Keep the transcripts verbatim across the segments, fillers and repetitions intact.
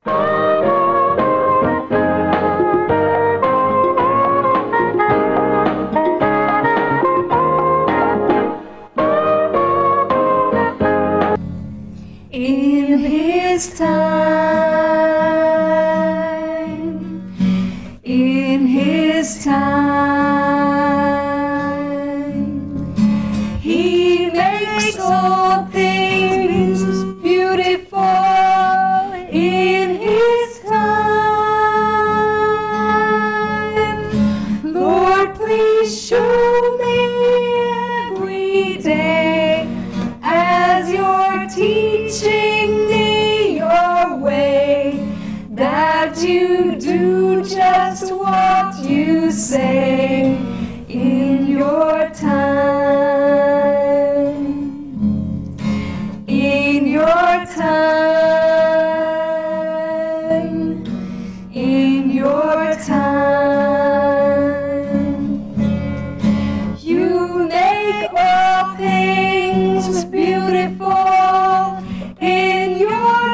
In His time, in His time, He makes all things beautiful. In His time, Lord, please show me every day as You're teaching me Your way, that You do just what You say in Your time, in Your time, in Your time. You make all things beautiful in Your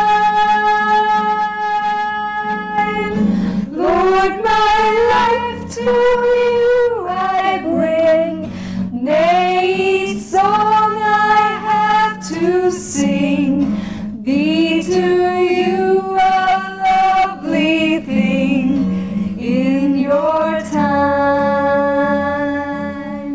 time. Lord, my life to You I bring, may each song I have to sing be to You a lovely thing in Your time.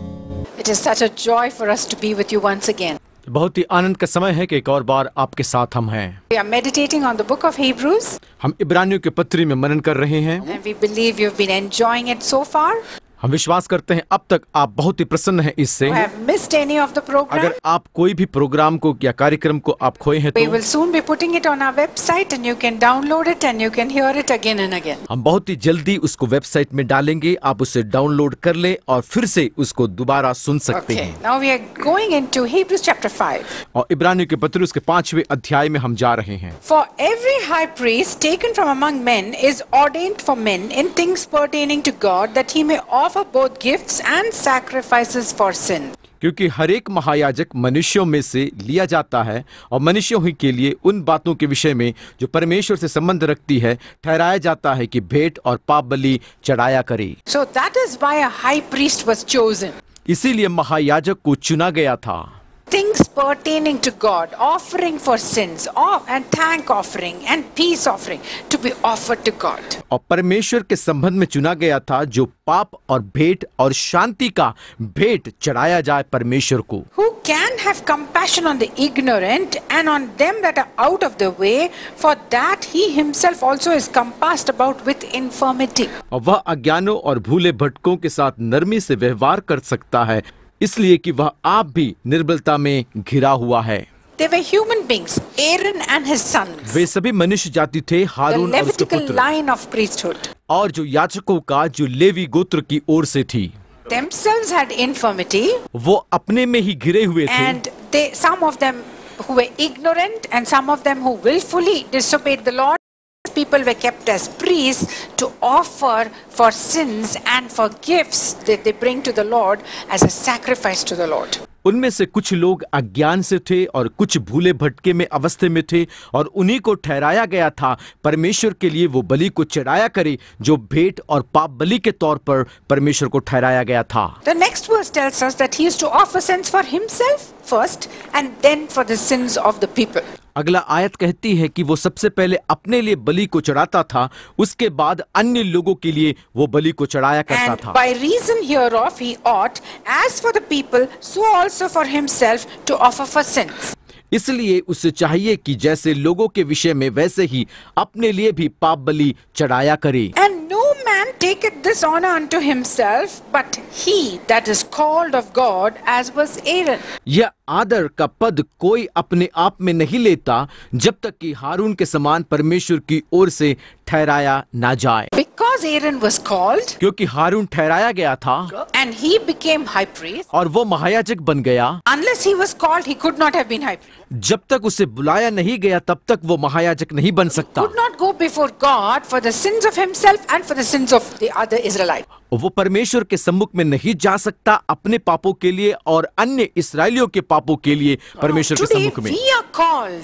It is such a joy for us to be with you once again. बहुत ही आनंद का समय है कि एक और बार आपके साथ हम हैं। We are meditating on the book of Hebrews. हम इब्रानियों के पत्री में मनन कर रहे हैं। And we believe you've been enjoying it so far. हम विश्वास करते हैं अब तक आप बहुत ही प्रसन्न हैं इससे। Who have missed any of the program? अगर आप कोई भी प्रोग्राम को या कार्यक्रम को आप खोए हैं We तो will soon be putting it on our website and you can download it and you can hear it again and again. हम बहुत ही जल्दी उसको वेबसाइट में डालेंगे, आप उसे डाउनलोड कर लें और फिर से उसको दोबारा सुन सकते Okay, हैं। now we are going into Hebrews chapter five. और इब्रानियों के पत्र उसके पांचवें अध्याय में हम जा रहे हैं। For every high priest taken from among men is ordained for men in things pertaining to God, that he may offer both gifts and sacrifices for sin. क्योंकि हर एक महायाजक मनुष्यों में से लिया जाता है और मनुष्यों ही के लिए उन बातों के विषय में जो परमेश्वर से संबंध रखती है ठहराया जाता है कि भेंट और पाप बलि चढ़ाया करे। So that is why a high priest was chosen. इसीलिए महायाजक को चुना गया था। Things pertaining to God, offering for sins, off and thank offering and peace offering to be offered to God. और परमेश्वर के संबंध में चुना गया था जो पाप और भेंट और शांति का भेंट चढ़ाया जाए परमेश्वर को। Who can have compassion on the ignorant and on them that are out of the way, for that he himself also is compassed about with infirmity. और वह अज्ञानों और भूले भटकों के साथ नरमी से व्यवहार कर सकता है, इसलिए कि वह आप भी निर्बलता में घिरा हुआ है। They were human beings, Aaron and his sons, वे सभी मनुष्य जाति थे, the हारून और उसके Levitical पुत्र, line of priesthood. और जो याजकों का जो लेवी गोत्र की ओर से थी। Themselves had infirmity, वो अपने में ही घिरे हुए थे and they, some of them who were ignorant and some of them who willfully disobeyed the Lord. People were kept as priests to offer for sins and for gifts that they bring to the Lord as a sacrifice to the Lord. उनमें से कुछ लोग अज्ञान से थे और कुछ भूले भटके में अवस्थे में थे और उन्हीं को ठहराया गया था परमेश्वर के लिए वो बलि को चढ़ाया करे जो भेंट और पाप बलि के तौर पर परमेश्वर को ठहराया गया था। The next verse tells us that he is to offer sins for himself first and then for the sins of the people. अगला आयत कहती है कि वो सबसे पहले अपने लिए बलि को चढ़ाता था, उसके बाद अन्य लोगों के लिए वो बलि को चढ़ाया करता And था। by reason hereof he ought, as for the people, so also for himself, to offer for sins. इसलिए उसे चाहिए कि जैसे लोगों के विषय में वैसे ही अपने लिए भी पाप बलि चढ़ाया करे। And no man taketh this honor unto himself, but he that is called of God, as was Aaron. यह आदर का पद कोई अपने आप में नहीं लेता जब तक कि हारून के समान परमेश्वर की ओर से ठहराया ना जाए। Because Aaron was called क्योंकि हारून ठहराया गया था and he became high priest, और वो महायाजक बन गया, unless he was called, he could not have been high priest. जब तक उसे बुलाया नहीं गया तब तक वो महायाजक नहीं बन सकता। Could not go before God for the sins of himself and for the sins of the other Israelites. वो परमेश्वर के सम्मुख में नहीं जा सकता अपने पापों के लिए और अन्य इस्राएलियों के पापों के लिए परमेश्वर के Today सम्मुख में। we are called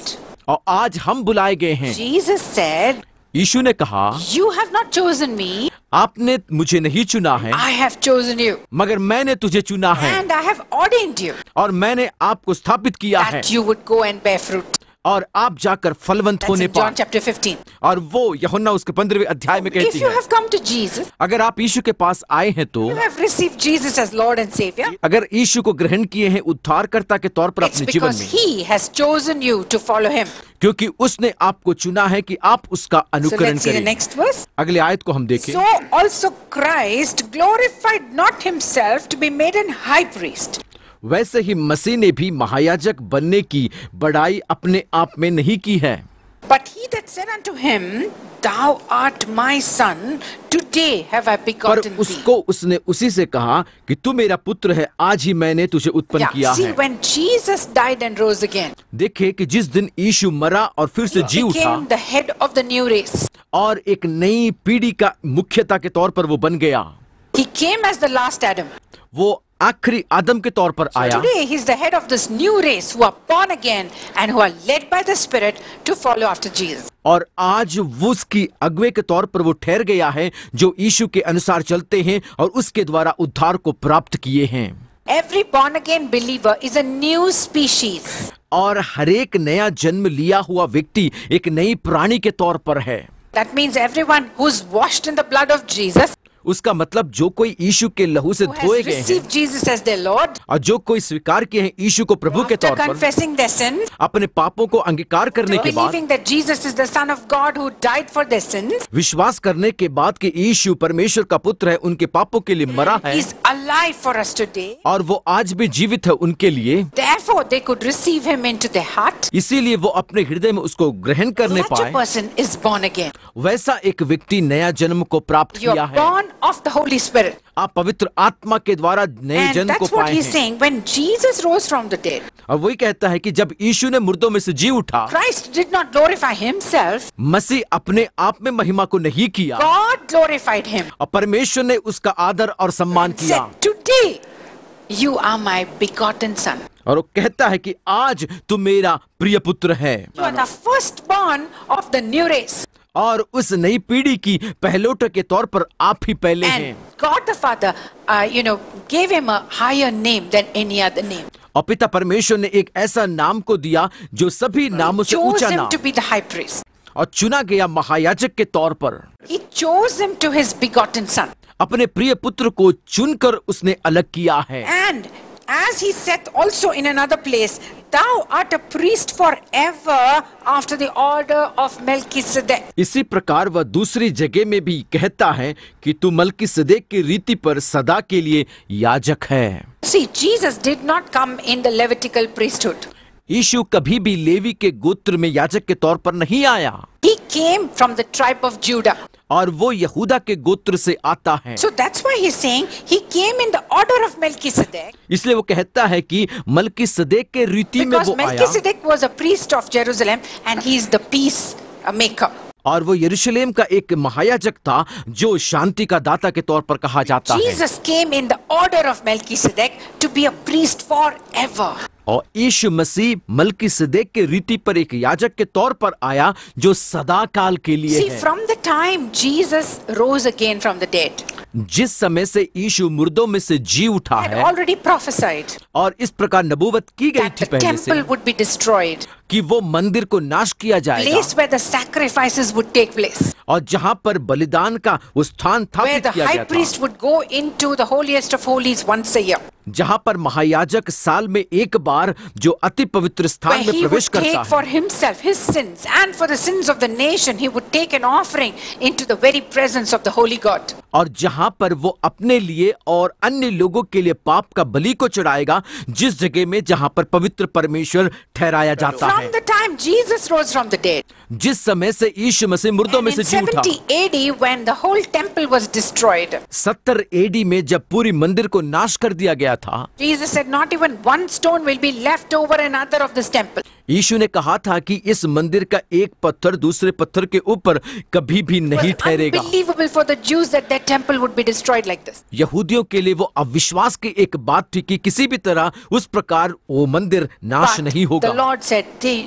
और आज हम बुलाए गए हैं। Jesus said, यीशु ने कहा, you have not chosen me, आपने मुझे नहीं चुना है, I have chosen you. मगर मैंने तुझे चुना है And I have ordained you और मैंने आपको स्थापित किया है that you would go and bear fruit. और आप जाकर फलवंत That's होने in John पाए। chapter fifteen. और वो यूहन्ना उसके पंद्रहवें अध्याय में If कहती you है, have come to Jesus, अगर आप यीशु के पास आए हैं तो you have received Jesus as Lord and Savior, अगर यीशु को ग्रहण किए हैं उद्धारकर्ता के तौर पर it's अपने जीवन because में, He has chosen you to follow Him. क्योंकि उसने आपको चुना है कि आप उसका So अनुकरण let's see the करें। next verse. अगले आयत को हम देखें। So also Christ glorified not Himself to be made an high priest. वैसे ही मसीह ने भी महायाजक बनने की बड़ाई अपने आप में नहीं की है, But he that said unto him, Thou art my son, today have I पर begotten thee. उसको उसने उसी से कहा कि तू मेरा पुत्र है, आज ही मैंने तुझे उत्पन्न Yeah, किया see, है। when Jesus died and rose again, देखे कि जिस दिन यीशु मरा और फिर से जी he उठा became the head of the new race. और एक नई पीढ़ी का मुख्यता के तौर पर वो बन गया। He came as the last Adam. वो आखिरी आदम के तौर पर आया Today he's the head of this new race who are born again and who are led by the Spirit to follow after Jesus. और आज वो उसकी अगुवे के तौर पर वो ठहर गया है जो यीशु के अनुसार चलते हैं और उसके द्वारा उद्धार को प्राप्त किए हैं। Every born again believer is a new species. और हरेक नया जन्म लिया हुआ व्यक्ति एक नई प्राणी के तौर पर है। That means everyone who's washed in the blood of Jesus, उसका मतलब जो कोई यीशु के लहू से who धोए has गए हैं received Jesus as their Lord, और जो कोई स्वीकार किए हैं यीशु को प्रभु के after तौर पर, confessing their sins, अपने पापों को अंगीकार करने के बाद, believing that Jesus is the Son of God who died for their sins, विश्वास करने के बाद कि यीशु परमेश्वर का पुत्र है, उनके पापों के लिए मरा है He's alive for us today. और वो आज भी जीवित है उनके लिए, Therefore, they could receive Him into their heart. इसीलिए वो अपने हृदय में उसको ग्रहण करने Such a पाए। person is born again. वैसा एक व्यक्ति नया जन्म को प्राप्त You're किया है। born of the Holy Spirit. आप पवित्र आत्मा के द्वारा नए And जन्म को that's what पाए he's हैं। saying. When Jesus rose from the dead, और वही कहता है कि जब यीशु ने मुर्दों में से जी उठा, Christ did not glorify Himself. मसीह अपने आप में महिमा को नहीं किया God glorified Him. और परमेश्वर ने उसका आदर और सम्मान किया Said, Today, you are my begotten son. और वो कहता है कि आज तू मेरा प्रिय पुत्र है You are the firstborn of the new race. और उस नई पीढ़ी की पहलोट के तौर पर आप ही पहले हैं। And God the Father, uh, you know, gave him a higher name than any other name. और पिता परमेश्वर ने एक ऐसा नाम को दिया जो सभी नामों से Chose ऊंचा him नाम, to be the high priest. और चुना गया महायाजक के तौर पर। He chose him to his begotten son. अपने प्रिय पुत्र को चुनकर उसने अलग किया है। And as he said also in another place, thou art a priest forever after the order of Melchizedek. इसी प्रकार वह दूसरी जगह में भी कहता है कि तू मलकीसदेक की रीति पर सदा के लिए याजक है। See, Jesus did not come in the Levitical priesthood. यीशु कभी भी लेवी के गोत्र में याजक के तौर पर नहीं आया He came from the tribe of Judah. और वो यहूदा के गोत्र से आता है। So that's why he's saying he came in the order of Melchizedek. इसलिए वो कहता है कि मलकीसदेक के रीति में Because वो आया Melchizedek was a priest of Jerusalem and he is the peace maker. और वो यरूशलेम का एक महायाजक था जो शांति का दाता के तौर पर कहा जाता है। Jesus came in the order of Melchizedek to be a priest forever. और यीशु मसीह मलकीसदेक के रीति पर एक याजक के तौर पर आया जो सदा काल के लिए See, है। from the time Jesus rose again from the dead, जिस समय से यीशु मुर्दों में से जी उठा had है already prophesied और इस प्रकार नबूवत की गई that थी the पहले से temple would be destroyed, कि वो मंदिर को नाश किया जाएगा place where the sacrifices would take place, और जहां पर बलिदान का वो स्थान where स्थापित the किया high गया था, priest would go into the holiest of holies once a year, जहां पर महायाजक साल में एक बार जो अति पवित्र where स्थान में he would प्रवेश करता take है for himself his sins and for the sins of the nation, he would take an offering into the very presence of the holy God. और जहां पर वो अपने लिए और अन्य लोगों के लिए पाप का बलि को चढ़ाएगा, जिस जगह में जहां पर पवित्र परमेश्वर ठहराया जाता है। From the time Jesus rose from the dead, जिस समय से यीशु मसीह मुर्दों and में in से जी उठा, seventy A D when the whole temple was destroyed, सत्तर एडी में जब पूरी मंदिर को नाश कर दिया गया था, Jesus said not even one stone will be left over another of this temple. यीशु ने कहा था कि इस मंदिर का एक पत्थर दूसरे पत्थर के ऊपर कभी भी It नहीं was ठहरेगा। unbelievable for the Jews that their temple would be destroyed like this. यहूदियों के लिए वो अविश्वास की एक बात थी कि किसी भी तरह उस प्रकार वो मंदिर नाश But नहीं the होगा। Lord said, "They-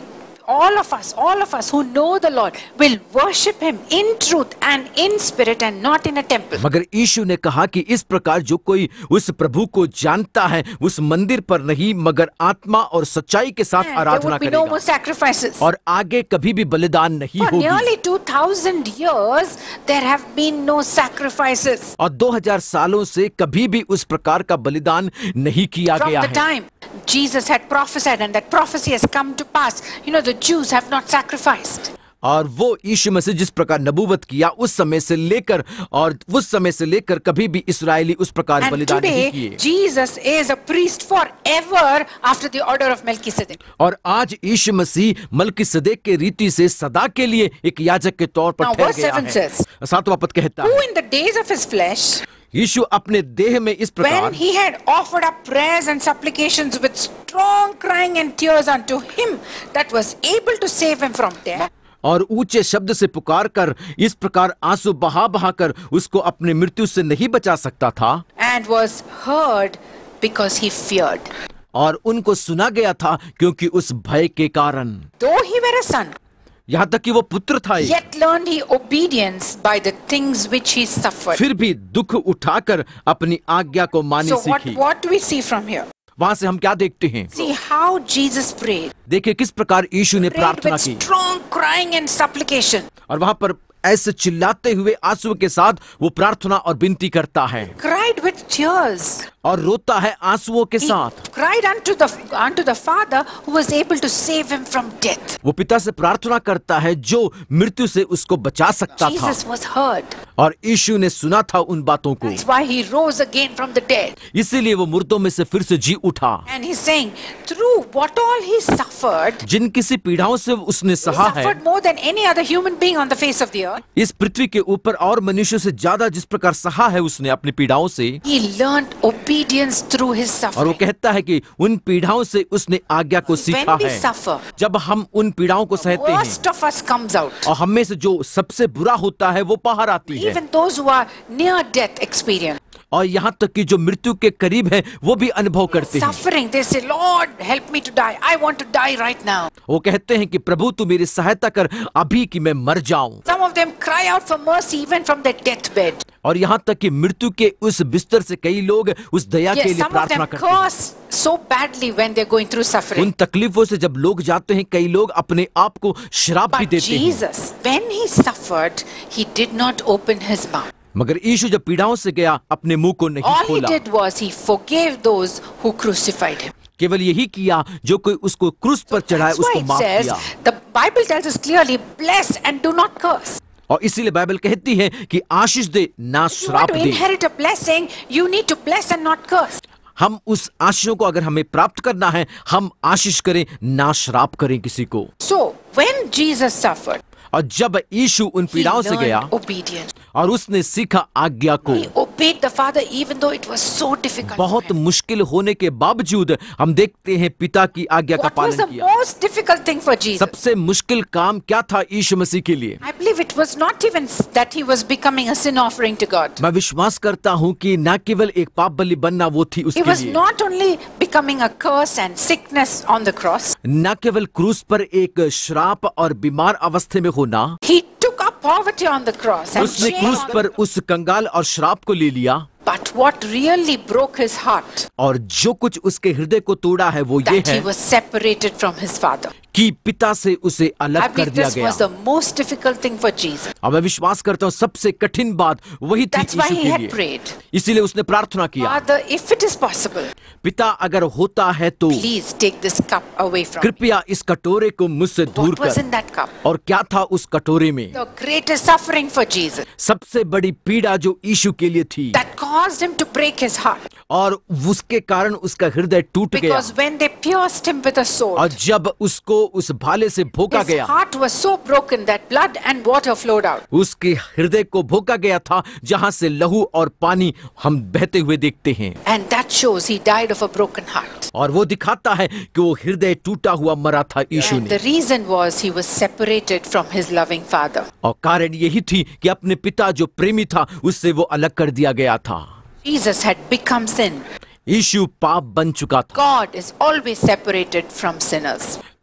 all of us, all of us who know the Lord will worship Him in truth and in spirit and not in a temple. मगर यीशु ने कहा कि इस प्रकार जो कोई उस प्रभु को जानता है उस मंदिर पर नहीं मगर आत्मा और सच्चाई के साथ And there Aradhana would be no more करेगा sacrifices. और आगे कभी भी बलिदान नहीं For होगी। nearly two thousand years, there have been no sacrifices. और दो हज़ार सालों से कभी भी उस प्रकार का बलिदान नहीं किया From गया the है। time Jesus had prophesied and that prophecy has come to pass, you know, the Jews have not sacrificed. और वो यीशु मसीह जिस प्रकार नबूवत किया उस समय से लेकर और उस समय से लेकर कभी भी इस्राएली उस प्रकार And बलिदान नहीं today, किए। Jesus is a priest forever after the order of Melchizedek. और आज यीशु मसीह मलकीसदेक के रीति से सदा के लिए एक याजक के तौर पर Now, ठहर verse गया seven है। says, सातवां पद कहता Who है in the days of his flesh, यीशु अपने देह में इस when प्रकार he had offered up prayers and supplications with strong crying and tears unto him that was able to save him from death, और ऊंचे शब्द से पुकार कर इस प्रकार आंसू बहा बहा कर उसको अपने मृत्यु से नहीं बचा सकता था and was heard because he feared. और उनको सुना गया था क्योंकि उस भय के कारण Though he were a son, यहाँ तक कि वो पुत्र था एक, yet learned he obedience by the things which he suffered. फिर भी दुख उठाकर अपनी आज्ञा को मानी So what, सीखी। what do we see from here? वहां से हम क्या देखते हैं? See how Jesus prayed. देखिए किस प्रकार यीशु ने Prayed प्रार्थना with की strong crying and supplication. और वहां पर ऐसे चिल्लाते हुए आंसू के साथ वो प्रार्थना और विनती करता है Cried with tears. और रोता है आंसुओं के He साथ। cried unto the unto the Father who was able to save him from death. वो पिता से प्रार्थना करता है जो मृत्यु से उसको बचा सकता था Jesus was heard. और यीशु ने सुना था उन बातों को, That's why he rose again from the dead. इसीलिए वो मुर्दों में से फिर से जी उठा। And he's saying, through what all he suffered, जिन किसी पीड़ाओं से उसने he सहा है, suffered more than any other human being on the face of the earth. इस पृथ्वी के ऊपर और मनुष्य से ज्यादा जिस प्रकार सहा है उसने अपनी पीड़ाओं से, He learned obedience through his और वो suffering. कहता है कि उन पीड़ाओं से उसने आज्ञा को सीखा When we है। suffer, जब हम उन पीड़ाओं को सहते हैं worst of us comes out. और हम में से जो सबसे बुरा होता है वो बाहर आती है, Even those who are near death experience और यहाँ तक कि जो मृत्यु के करीब है वो भी अनुभव करते हैं। suffering. They say, Lord, help me to die. I want to die right now. वो कहते हैं कि प्रभु तू मेरी सहायता कर अभी कि मैं मर जाऊं। Some of them cry out for mercy even from their deathbed. और यहाँ तक कि मृत्यु के उस बिस्तर से कई लोग उस दया के Yes, लिए some of प्रार्थना them करते हैं। curse so badly when they're going through उन suffering. तकलीफों से जब लोग जाते हैं कई लोग अपने आप को श्राप भी But देते हैं। Jesus, when he suffered, he did not open his mouth. मगर यीशु जब पीड़ाओं से गया अपने मुंह को नहीं All he खोला, did was he forgave those who crucified him. केवल यही किया जो कोई उसको क्रूस पर चढ़ाए That's why उसको it माफ says, किया। the Bible tells us clearly, bless and do not curse. और इसीलिए बाइबल कहती है कि आशीष दे ना If you want श्राप to they. inherit a blessing, you need to bless and not curse. हम उस आशीषों को अगर हमें प्राप्त करना है हम आशीष करें ना श्राप करें किसी को। So, when Jesus suffered, और जब यीशु उन he पीड़ाओं से गया learned obedience. और उसने सीखा आज्ञा को, He obeyed the Father even though it was so difficult for बहुत him. मुश्किल होने के बावजूद हम देखते हैं पिता की आज्ञा का What was पालन the किया। most difficult thing for Jesus? सबसे मुश्किल काम क्या था यीशु मसीह के लिए? I believe it was not even that he was becoming a sin offering to God. मैं विश्वास करता हूँ कि न केवल एक पाप बलि बनना वो थी He उसके was लिए, not only becoming a curse and sickness on the cross, न केवल क्रूस पर एक श्राप और बीमार अवस्थे में होना, he took up poverty on the cross and उसने shame क्रूस on पर उस कंगाल और श्राप को ले लिया। But what really broke his heart, और जो कुछ उसके हृदय को तोड़ा है वो ये that he है was separated from his Father. कि पिता से उसे I अलग कर believe दिया this गया। was the most difficult thing for Jesus. और मैं विश्वास करता हूँ सबसे कठिन बात वही थी That's why यीशु he के had लिए, prayed, इसीलिए उसने प्रार्थना किया, Father, if it is possible, पिता अगर होता है तो please take this cup away from me. कृपया इस कटोरे को मुझसे दूर What was कर। in that cup? और क्या था उस कटोरे में? The greatest suffering for Jesus सबसे बड़ी पीड़ा जो यीशु के लिए थी that caused him to break his heart. और उसके कारण उसका हृदय टूट गया। Because when they pierced him with a और sword, जब उसको उस भाले से भोंका his गया, heart was so broken that blood and water flowed out. उसके हृदय को भोंका गया था जहां से लहू और पानी हम बहते हुए देखते हैं। And that shows he died of a broken heart. और वो दिखाता है कि वो हृदय टूटा हुआ मरा था यीशु And ने। the reason was he was separated from his loving Father. और कारण यही थी कि अपने पिता जो प्रेमी था उससे वो अलग कर दिया गया था। Jesus had become sin. यीशु पाप बन चुका था। God is always separated from sinners.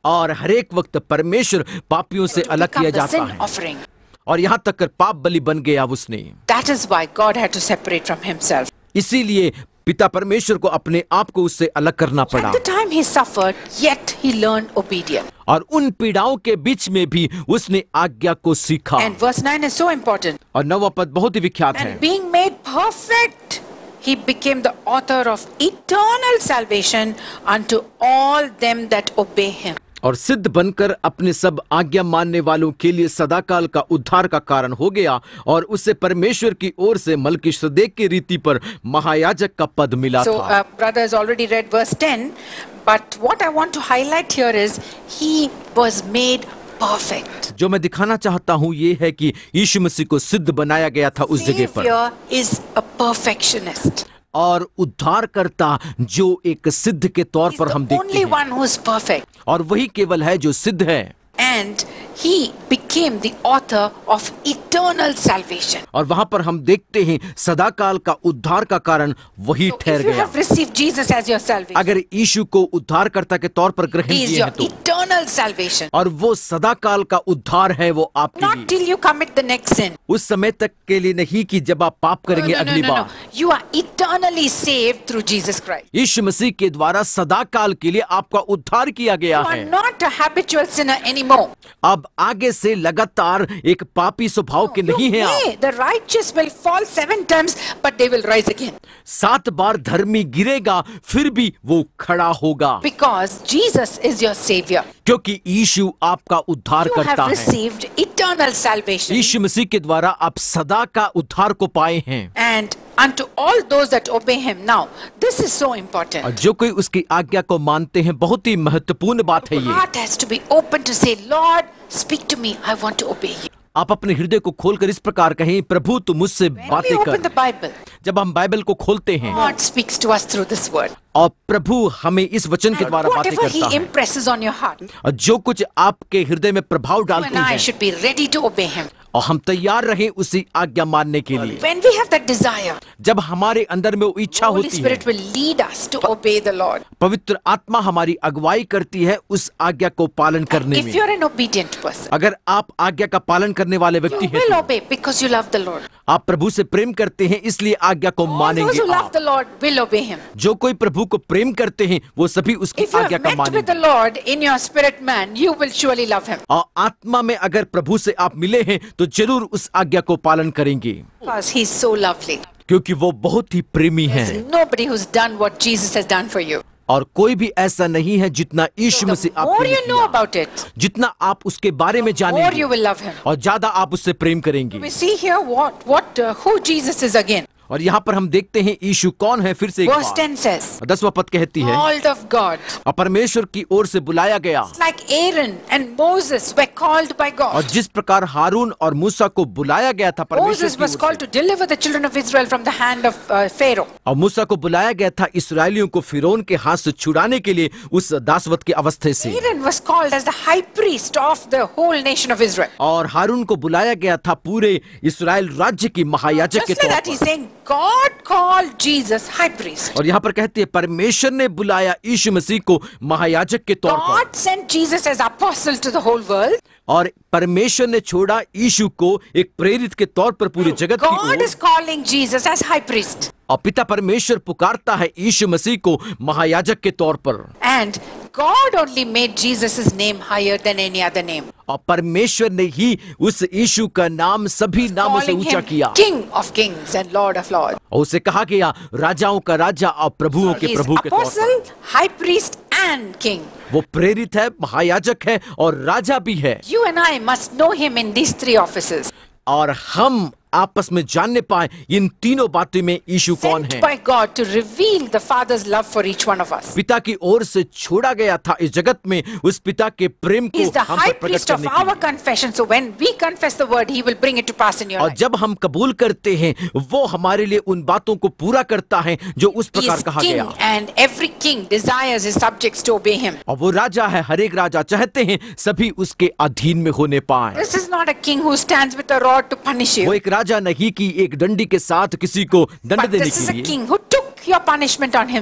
और हर एक वक्त परमेश्वर पापियों से अलग become किया the जाता sin है offering. और यहाँ तक कर पाप बलि बन गया उसने। That is why God had to separate from himself. इसीलिए पिता परमेश्वर को अपने आप को उससे अलग करना पड़ा। At the time he suffered, yet he learned obedience. और उन पीड़ाओं के बीच में भी उसने आज्ञा को सीखा। And verse nine is so important. और नौवां पद बहुत ही विख्यात है। And being made perfect, he became the author of eternal salvation unto all them that obey him. और सिद्ध बनकर अपने सब आज्ञा मानने वालों के लिए सदाकाल का उद्धार का कारण हो गया और उससे परमेश्वर की ओर से मलकीशेदेक की रीति पर महायाजक का पद मिला So, था। uh, brother has already read verse ten, but what I want to highlight here is he was made perfect. जो मैं दिखाना चाहता हूँ ये है कि यीशु मसीह को सिद्ध बनाया गया था उस जगह पर। Savior is a perfectionist. और उद्धारकर्ता जो एक सिद्ध के तौर He's पर the हम देखते only हैं one who is perfect. और वही केवल है जो सिद्ध है। And he became the author of eternal salvation. और वहां पर हम देखते हैं सदाकाल का उद्धार का कारण वही So ठहर if you गया। have received Jesus as your salvation, अगर यीशु को उद्धारकर्ता के तौर पर ग्रहण he is किए your हैं तो eternal salvation. और वो सदाकाल का उद्धार है वो आपके Not लिए। till you commit the next sin. उस समय तक के लिए नहीं कि जब आप पाप No, करेंगे no, no, अगली no, no. Bar. You are eternally saved through Jesus Christ. यीशु मसीह के द्वारा सदाकाल के लिए आपका उद्धार किया गया You are है। not a habitual sinner anymore. अब आगे से लगातार एक पापी स्वभाव के नहीं You है आप। may, the righteous will fall seven times, but they will rise again. सात बार धर्मी गिरेगा फिर भी वो खड़ा होगा Because Jesus is your savior. क्योंकि यीशु आपका उद्धार You करता have है। received eternal salvation. यीशु मसीह के द्वारा आप सदा का उद्धार को पाए हैं And unto all those that obey him. Now, this is so और important. जो कोई उसकी आज्ञा को मानते हैं बहुत ही महत्वपूर्ण बात है ये। Heart has to be open to say, Lord, speak to me. I want to obey you. आप अपने हृदय को खोलकर इस प्रकार कहें, प्रभु तू मुझसे When we बातें open the कर। Bible, जब हम बाइबल को खोलते हैं God speaks to us through this word. और प्रभु हमें इस वचन के And द्वारा बातें whatever he करता है impresses on your heart, और जो कुछ आपके हृदय में प्रभाव you डालते and I हैं should be ready to obey him. और हम तैयार रहें उसी आज्ञा मानने के लिए। When we have that desire, जब हमारे अंदर में वो इच्छा Holy होती है, Spirit will lead us to obey the Lord. पवित्र आत्मा हमारी अगुवाई करती है उस आज्ञा को पालन करने If में। you're an obedient person, अगर आप आज्ञा का पालन करने वाले व्यक्ति you हैं will तो obey because you love the Lord. आप प्रभु से प्रेम करते हैं इसलिए आज्ञा को All those मानेंगे who love आप। the Lord will obey him. जो कोई प्रभु को प्रेम करते हैं वो सभी उसकी If you आज्ञा have का met with the मानेंगे। Lord in your spirit man, you will surely love him. और आत्मा में अगर प्रभु से आप मिले हैं तो जरूर उस आज्ञा को पालन करेंगे Because he's so lovely. क्योंकि वो बहुत ही प्रेमी है There's nobody who's done what Jesus has done for you. और कोई भी ऐसा नहीं है जितना यीशु The मसीह more आपके लिए you know किया। about it, जितना आप उसके बारे में more जानेंगे you will love him. और ज्यादा आप उससे प्रेम करेंगे। We see here what, what, uh, who Jesus is again. और यहाँ पर हम देखते हैं यीशु कौन है फिर से एक Verse बार। ten says, दसवां पद कहती है called of God. और परमेश्वर की ओर से बुलाया गया। It's like Aaron and Moses were called by और God. जिस प्रकार हारून और मूसा को बुलाया गया था परमेश्वर Moses की was ओर called से, to deliver the children of Israel from the hand of uh, Pharaoh. और मूसा को बुलाया गया था इसराइलियों को फिरौन के हाथ से छुड़ाने के लिए उस दासवत की अवस्था से। Aaron was called as the high priest of the whole nation of Israel. और हारून को बुलाया गया था पूरे इसराइल राज्य की महायाजक के Just like तौर that, he's पर। saying God called Jesus high priest. और यहाँ पर कहते हैं परमेश्वर ने बुलाया यीशु मसीह को महायाजक के तौर पर God sent Jesus as apostle to the whole world. और परमेश्वर ने छोड़ा यीशु को एक प्रेरित के तौर पर पूरे जगत की God ore. is calling Jesus as high priest. और पिता परमेश्वर पुकारता है यीशु मसीह को महायाजक के तौर पर। And God only made Jesus' name higher than any other name. और परमेश्वर ने ही उस यीशु का नाम सभी नामों से Calling ऊंचा him किया King of kings and Lord of lords. और उसे कहा गया राजाओं का राजा और प्रभुओं के He is प्रभु के तौर apostle, पर। high priest and king. वो प्रेरित है, महायाजक है और राजा भी है। You and I must know him in these three offices. और हम आपस में जानने पाए इन तीनों बातों में यीशु कौन Sent है। by God to reveal the Father's love for each one of us. पिता की ओर से छोड़ा गया था इस जगत में उस पिता के प्रेम को He is the हम high पर प्रकट priest of करने के our लिए। confession. So when we confess the word, he will bring it to pass in your और life. जब हम कबूल करते हैं वो हमारे लिए उन बातों को पूरा करता है जो उस He प्रकार is कहा king गया। and every king desires his subjects to obey him. और वो राजा है, हर एक राजा चाहते हैं सभी उसके अधीन में होने पाए। This is not a king who stands with a rod to punish वो you. एक राजा नहीं कि एक डंडी के साथ किसी को दंड But देने this is के a लिए, king who took your punishment on himself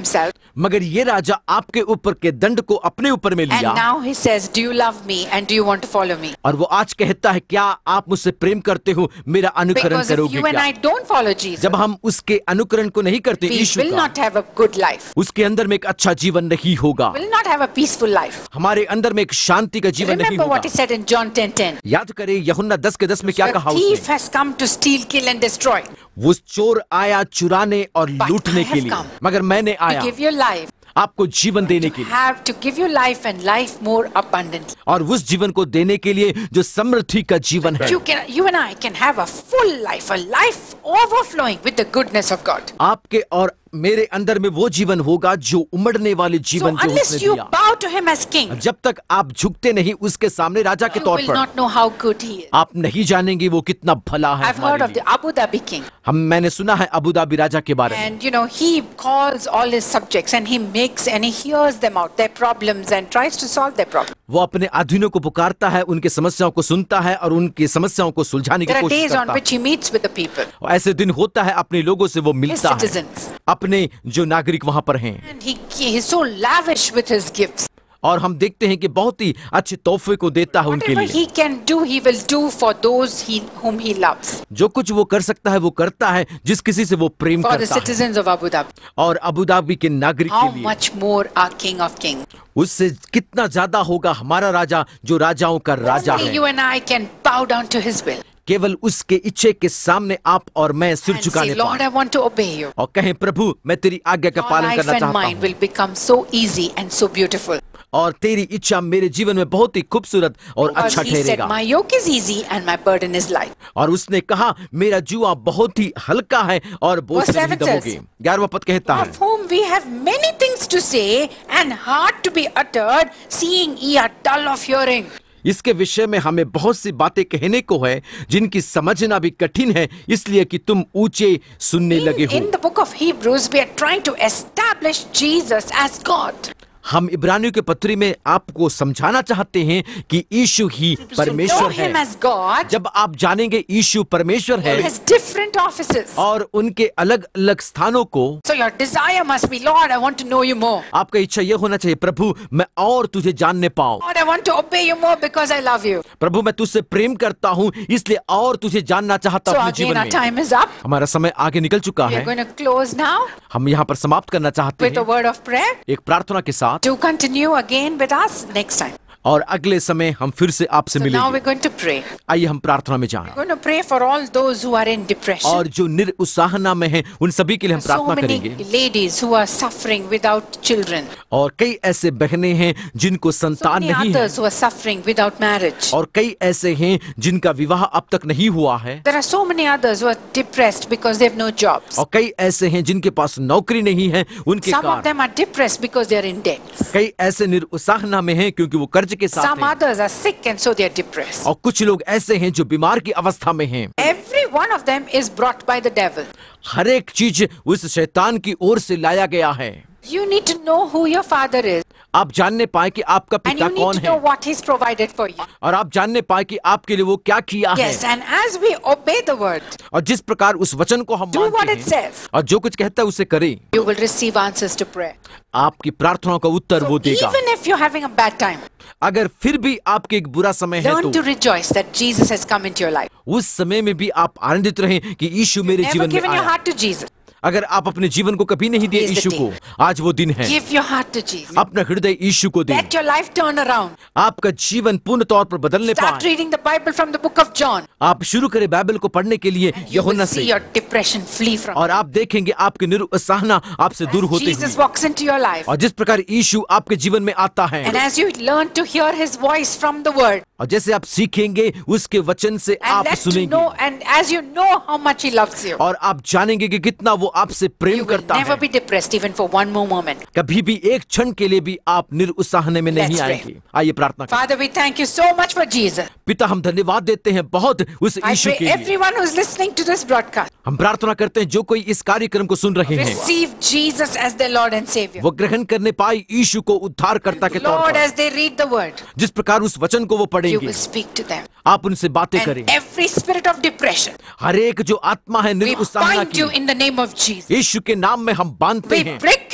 मगर ये राजा आपके ऊपर के दंड को अपने ऊपर में And लिया now he says, do you love me and do you want to follow me? और वो आज कहता है क्या आप मुझसे प्रेम करते हो, मेरा अनुकरण Because if करोगे you and क्या? I don't follow Jesus, जब हम उसके अनुकरण को नहीं करते we यीशु will का, not have a good life. उसके अंदर में एक अच्छा जीवन नहीं होगा, We will not have a peaceful life. हमारे अंदर में एक शांति का जीवन नहीं Remember what होगा। he said in John ten ten. याद करें यूहन्ना दस के दस में क्या The कहा thief उसने? has come to steal, kill and destroy. वो चोर आया चुराने और But लूटने I के have लिए, come मगर मैंने To आया give you life, आपको जीवन देने के लिए, have to give you life and life more abundantly. और उस जीवन को देने के लिए जो समृद्धि का जीवन है। You can, you and I can have a full life, a life overflowing with the goodness of God. आपके और मेरे अंदर में वो जीवन होगा जो उमड़ने वाले So जीवन जो unless उसने you दिया। bow to him as king, जब तक आप झुकते नहीं उसके सामने राजा के you तौर will पर, not know how good he is. आप नहीं जानेंगे वो कितना भला है I've heard हमारे of the लिए। Abu Dhabi king, हम मैंने सुना है अबू धाबी राजा के बारे में, and you know he calls all his subjects and he makes and he hears them out their problems and tries to solve their problems. वो अपने अधीनों को पुकारता है, उनके समस्याओं को सुनता है और उनकी समस्याओं को सुलझाने की There are कोशिश days on करता है। which he meets with the people, और ऐसे दिन होता है अपने लोगों से वो his मिलता है, citizens, अपने जो नागरिक वहां पर हैं, and he he's so lavish with his gifts. और हम देखते हैं कि बहुत ही अच्छे तोहफे को देता है उनके Whatever लिए। he can do, he will do for those he whom he loves. जो कुछ वो कर सकता है वो करता है जिस किसी से वो प्रेम For the करता है। citizens of Abu Dhabi, और अबू धाबी के नागरिक how के लिए much more our King of Kings. उससे कितना ज्यादा होगा हमारा राजा जो राजाओं का राजा Only है। you and I can bow down to his will केवल उसके इच्छे के सामने आप और मैं सिर and झुकाने say, Lord, पाएं I want to obey you. और कहें प्रभु मैं तेरी आज्ञा का Your पालन life करना and चाहता mine हूँ will become so easy and so beautiful. और तेरी इच्छा मेरे जीवन में बहुत ही खूबसूरत और Because अच्छा he said, ठहरेगा। my yoke is easy and my burden is light. और उसने कहा मेरा जुआ बहुत ही हल्का है और बोझ Verse से नहीं seven says, दबोगे। ग्यारहवां पद कहता है Of whom we have many things to say and hard to be uttered, seeing ye are dull of hearing. इसके विषय में हमें बहुत सी बातें कहने को है जिनकी समझना भी कठिन है इसलिए कि तुम ऊंचे सुनने लगे In, in हो। the book of Hebrews, we are trying to establish Jesus as God. हम इब्रानियों के पत्री में आपको समझाना चाहते हैं कि यीशु ही To know परमेश्वर him है। as God, जब आप जानेंगे यीशु परमेश्वर he है has different offices. और उनके अलग अलग स्थानों को, So your desire must be, Lord, I want to know you more. आपका इच्छा यह होना चाहिए प्रभु मैं और तुझे जानने पाऊं, Lord, I want to obey you more because I love you. प्रभु मैं तुझसे प्रेम करता हूं इसलिए और तुझे जानना चाहता So हूं अपने again, जीवन our में। time is up. हमारा समय आगे निकल चुका We are है। going to close now हम यहाँ पर समाप्त करना चाहते with a हैं word of prayer. एक प्रार्थना के साथ, Do continue again with us next time. और अगले समय हम फिर से आपसे So now मिलेंगे। we're going to pray. आइए हम प्रार्थना में जाएं। We're going to pray for all those who are in depression. और जो निरुत्साहना में हैं उन सभी के लिए हम So प्रार्थना many करेंगे। ladies who are suffering without children. और कई ऐसे बहनें हैं जिनको So संतान many नहीं है, others who are suffering without marriage. और कई ऐसे हैं जिनका विवाह अब तक नहीं हुआ है, There are so many others who are depressed because they have no jobs. और कई ऐसे हैं जिनके पास नौकरी नहीं है उनके Some of कारण, them are depressed because they are in debt. कई ऐसे निरुत्साहना में हैं क्योंकि वो कर्ज के साथ Some हैं, others are sick and so they are depressed. और कुछ लोग ऐसे हैं जो बीमार की अवस्था में हैं। Every one of them is brought by the devil. हर एक चीज उस शैतान की ओर से लाया गया है। You need to know who your father is. आप जानने पाए कि आपका And पिता you need कौन to know है, what he's provided for you. और आप जानने पाए कि आपके लिए वो क्या किया Yes, है। and as we obey the word, और जिस प्रकार उस वचन को हम do what मानते it हैं says, और जो कुछ कहता है उसे करें, you will receive answers to prayer. आपकी प्रार्थनाओं का उत्तर वो So देगा। even if you're having a bad time, अगर फिर भी आपके एक बुरा समय है learn to तो rejoice that Jesus has come into your life. उस समय में भी आप आनंदित रहें कि यीशु मेरे Never जीवन में given your आया। heart to Jesus. अगर आप अपने जीवन को कभी नहीं दिए He is the यीशु को, आज वो दिन है। Give your heart to Jesus. अपना हृदय यीशु को दे, Let your life turn around. आपका जीवन पूर्ण तौर पर बदलने Start पाए। reading the Bible from the book of John. आप शुरू करें बाइबल को पढ़ने के लिए You will यूहन्ना see से, your depression flee from और आप देखेंगे आपकी निरुत्साहना आपसे दूर you. होते Jesus हुए। walks into your life. और जिस प्रकार यीशु आपके जीवन में आता है, And as you learn to hear his voice from the word, और जैसे आप सीखेंगे उसके वचन से and आप let to सुनेंगे, know, and as you know how much he loves you, और आप जानेंगे कि कितना वो आपसे प्रेम you will करता never है। be depressed even for one more moment. कभी भी एक क्षण के लिए भी आप निरुत्साहने में नहीं Let's pray. आएंगे। आइए प्रार्थना करें। Father, we thank you so much for Jesus. पिता हम धन्यवाद देते हैं बहुत उस I यीशु pray के लिए। everyone who's listening to this broadcast, हम प्रार्थना करते हैं जो कोई इस कार्यक्रम को सुन रहे हैं receive Jesus as their Lord and Savior. वो ग्रहण करने पाए यीशु को उद्धारकर्ता के तौर Lord, पर। as they read the word, जिस प्रकार उस वचन को वो you पढ़ेंगे, will speak to them. आप उनसे बातें करें। And every spirit of depression, हर एक जो आत्मा है we निरुत्साहना bind you की, in the name of Jesus. यीशु के नाम में हम बांधते We हैं, break your power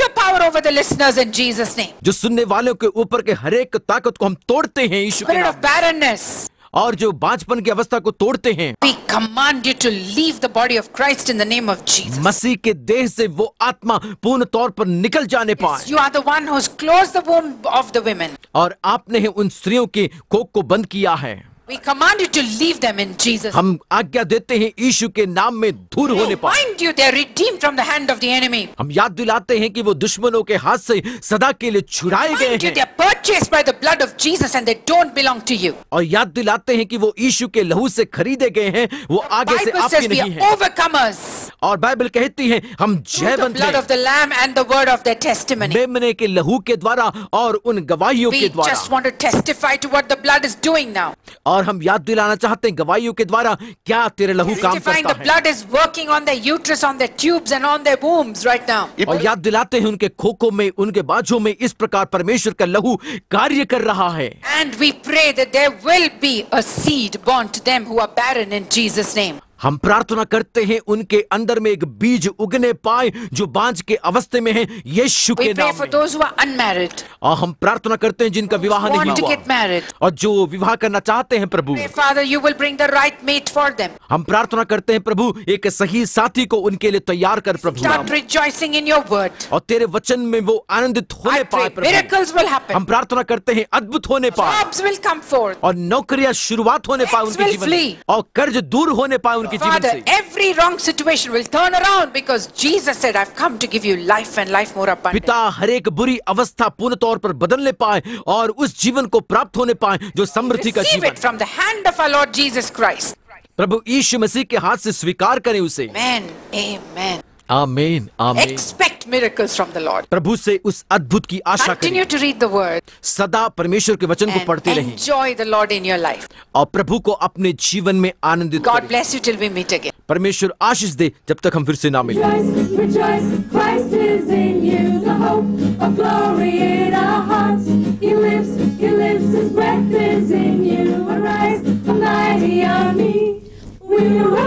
over the listeners in Jesus' name. जो सुनने वालों के ऊपर के हर एक ताकत को हम तोड़ते हैं यीशु के Spirit नाम of barrenness, में। और जो बांझपन की अवस्था को तोड़ते हैं, we command you to leave the body of Christ in the name of Jesus. मसीह के देह से वो आत्मा पूर्ण तौर पर निकल जाने पाए। You are the one who's closed the womb of the women. और आपने ही उन स्त्रियों के कोख को बंद किया है। We command you to leave them in Jesus. हम आज्ञा देते हैं यीशु के नाम में दूर होने पाए। Mind you, they are redeemed from the hand of the enemy. हम याद दिलाते हैं कि वो दुश्मनों के हाथ से सदा के लिए छुड़ाए गए Mind you, हैं। they are purchased by the blood of Jesus and they don't belong to you. और याद दिलाते हैं कि वो यीशु के लहू से खरीदे गए हैं, वो आगे से Bible आपके says we नहीं are हैं। overcomers और बाइबल कहती है हम through the जयवंत blood हैं of the Lamb and the word of their testimony. मेमने के लहू के द्वारा और उन गवाहियों We के द्वारा। just want to testify to what the blood is doing now. और हम याद दिलाना चाहते हैं गवाहियों के द्वारा क्या तेरे लहू काम Testifying करता the है। blood is working on their uterus, on their tubes and on their wombs right now. और याद दिलाते हैं उनके खोखों में, उनके बाजों में इस प्रकार परमेश्वर का लहू कार्य कर रहा है। And we pray that there will be a seed born to them who are barren in Jesus' name. हम प्रार्थना करते हैं उनके अंदर में एक बीज उगने पाए जो बांझ के अवस्थे में है यीशु We के pray नाम for में। those who are unmarried, और हम प्रार्थना करते हैं जिनका विवाह नहीं want to हुआ get married. और जो विवाह करना चाहते हैं प्रभु, Pray, Father, you will bring the right mate for them. हम प्रार्थना करते हैं प्रभु एक सही साथी को उनके लिए तैयार कर प्रभु, Start rejoicing in your word. और तेरे वचन में वो आनंदित होने I पाए pray Prabhu. miracles will happen. हम प्रार्थना करते हैं अद्भुत होने पाए Jobs will come forth. और नौकरियां शुरुआत होने पाए Debts उनके will जीवन flee. में और कर्ज दूर होने पाए उनके जीवन Father, से। every wrong situation will turn around because Jesus said, I've come to give you life and life more abundant. पिता हर एक बुरी अवस्था पूर्ण तौर पर बदलने पाए और उस जीवन को प्राप्त होने पाए जो समृद्धि का Receive जीवन। it from the hand of our Lord Jesus Christ. प्रभु यीशु मसीह के हाथ से स्वीकार करें उसे। Amen. Amen. आमीन आमीन। Expect miracles from the Lord. प्रभु से उस अद्भुत की आशा Continue करें। to read the word सदा परमेश्वर के वचन को and पढ़ते रहें enjoy the Lord in your life. और प्रभु को अपने जीवन में आनंदित God करें। bless you till we meet again. परमेश्वर आशीष दे जब तक हम फिर से ना मिलें। Rejoice, rejoice, Christ is in you, the hope of glory in our hearts. He lives, He lives, His breath is in you. Arise, a mighty army. We will